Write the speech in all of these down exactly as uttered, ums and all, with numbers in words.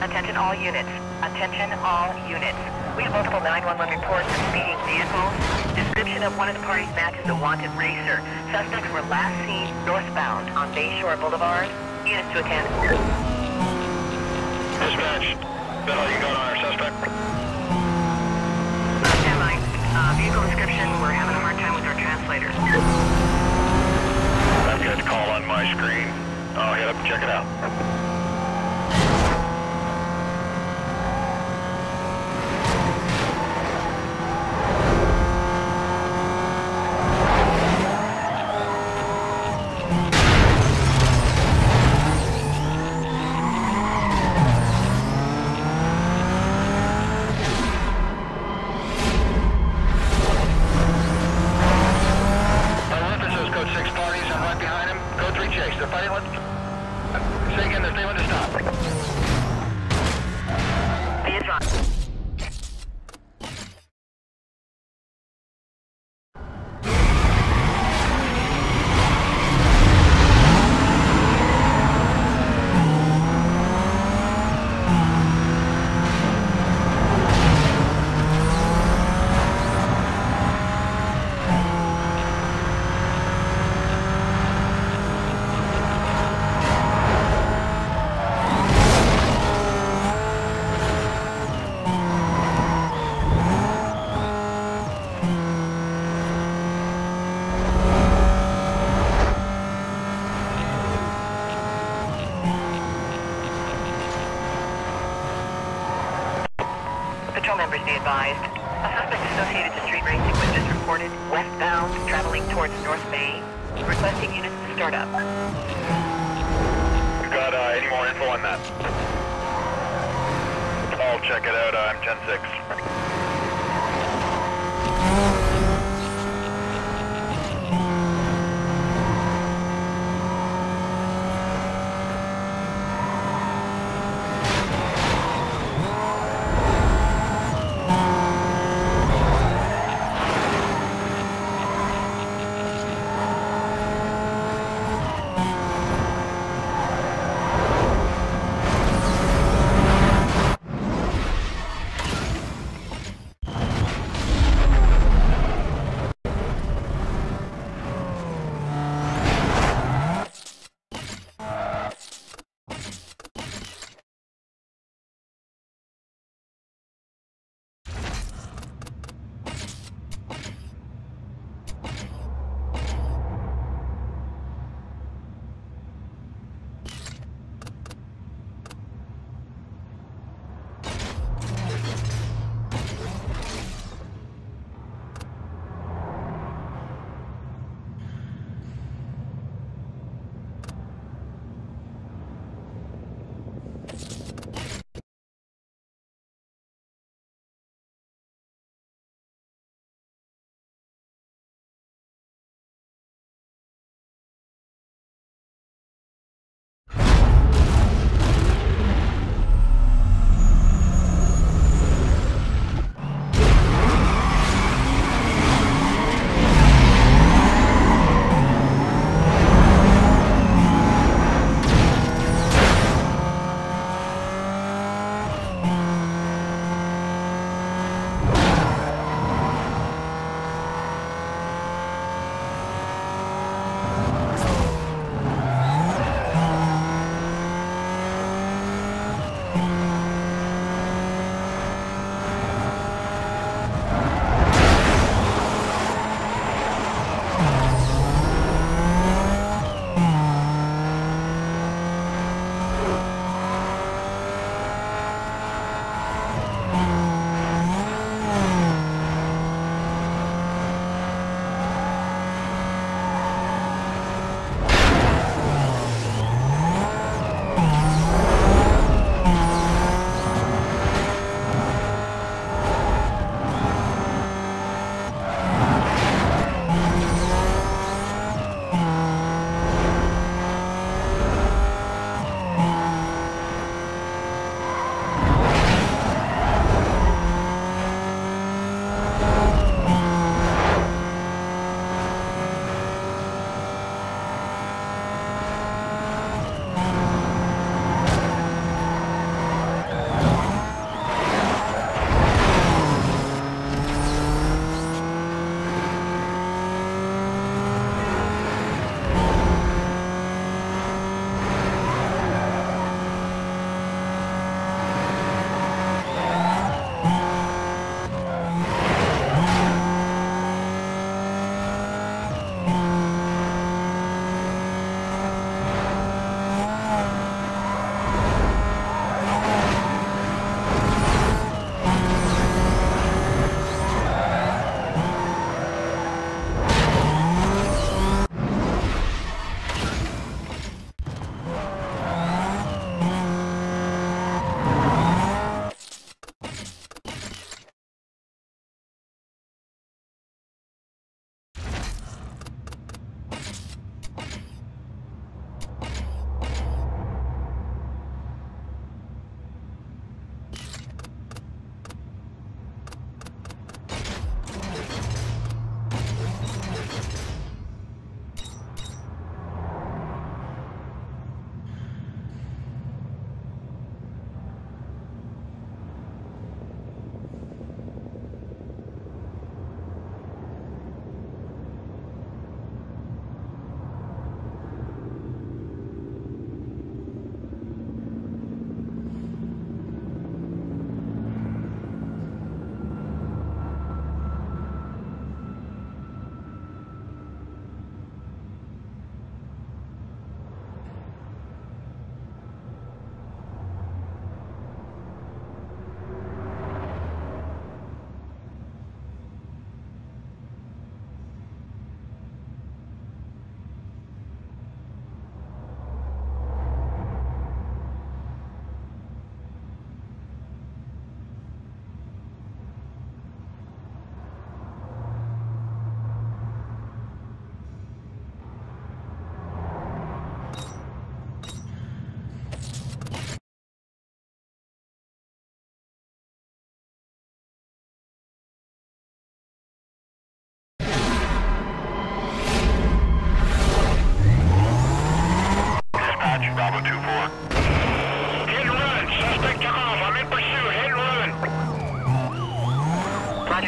Attention all units. Attention all units. We have multiple nine one one reports of speeding vehicles. Description of one of the parties matches a wanted racer. Suspects were last seen northbound on Bayshore Boulevard. Units to attend. Dispatch. That all you got on our suspect? Uh, stand by. Uh, vehicle description, we're having a hard time with our translators. I've got a call on my screen. I'll head up and check it out. Patrol members be advised. A suspect associated to street racing was just reported westbound, traveling towards North Bay, requesting units to start up. You got uh, any more info on that? I'll check it out. I'm ten six.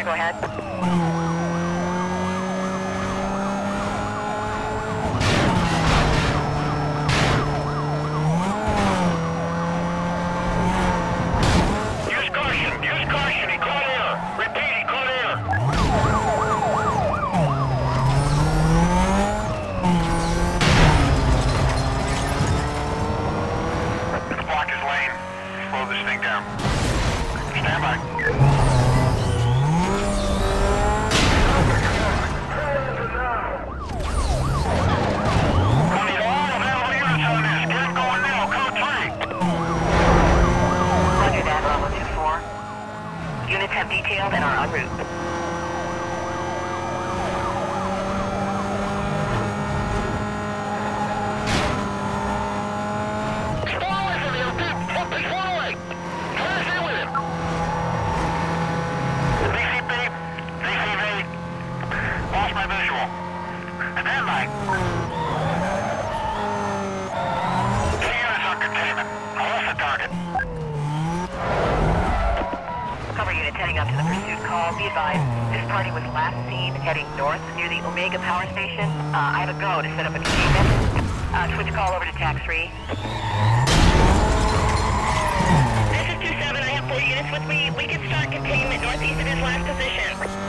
go ahead. Use caution, use caution, he caught air. Repeat, he caught air. Block his lane. Slow this thing down. Stand by. Units have detailed and are en route. Heading up to the pursuit call. Be advised, this party was last seen heading north near the Omega Power Station. Uh, I have a go to set up a containment. Uh, switch call over to tax three. This is two seven. I have four units with me. We can start containment northeast of his last position.